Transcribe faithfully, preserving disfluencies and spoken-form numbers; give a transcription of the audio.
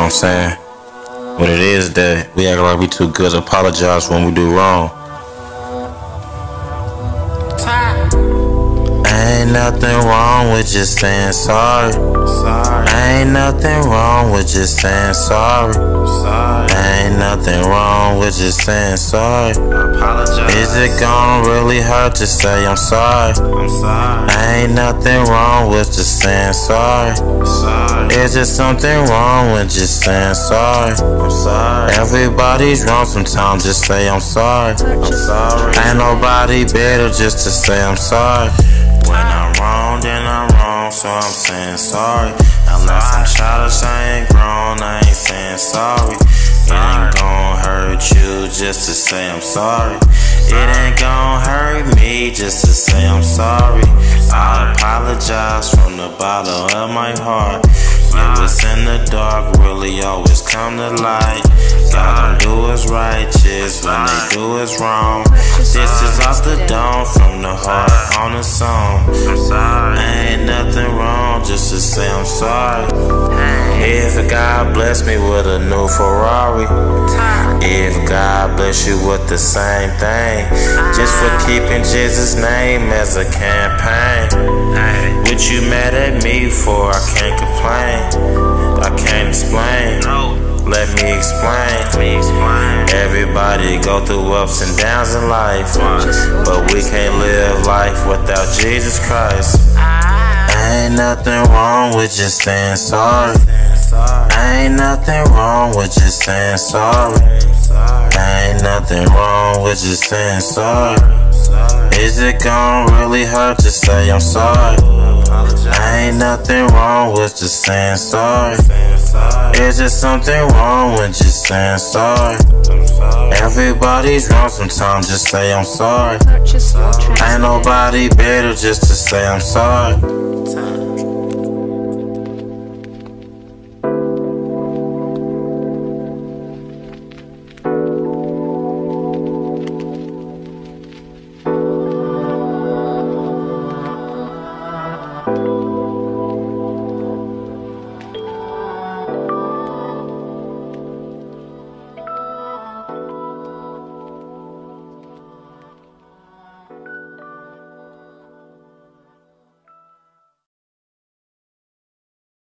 I'm saying? What it is that we act like we too good to apologize when we do wrong. Ain't nothing wrong with just saying sorry. sorry. Ain't nothing wrong with just saying sorry. sorry. Ain't nothing wrong with just saying sorry. I apologize. Is it gonna really hurt to say I'm sorry? I'm sorry. Ain't nothing wrong with just saying sorry. sorry. Is there something wrong with just saying sorry? I'm sorry. Everybody's wrong sometimes, just say I'm sorry. I'm sorry. Ain't nobody better just to say I'm sorry. When I'm wrong, then I'm wrong, so I'm saying sorry. Unless I'm childish, I ain't grown, I ain't saying sorry. It ain't gon' hurt you just to say I'm sorry. It ain't gon' hurt me just to say I'm sorry. I apologize from the bottom of my heart. Yeah, what's in the dark really always come to light. God don't do us righteous when they do us wrong. This is off the dome from the heart on the song. Ain't nothing wrong just to say I'm sorry. If God bless me with a new Ferrari, if God bless you with the same thing, just for keeping Jesus' name as a campaign. What you mad at me for? I can't complain. I can't explain. Let me explain. Everybody go through ups and downs in life, but we can't live life without Jesus Christ. Ain't nothing wrong with just saying sorry. Ain't nothing wrong with just saying sorry. Ain't nothing wrong with just saying sorry. Is it gon' really hurt to say I'm sorry? Ain't nothing wrong with just saying sorry. Is there something wrong with just saying sorry? Everybody's wrong sometimes, just say I'm sorry. Ain't nobody better just to say I'm sorry.